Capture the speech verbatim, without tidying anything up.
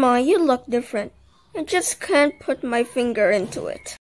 Grandma, you look different. I just can't put my finger into it.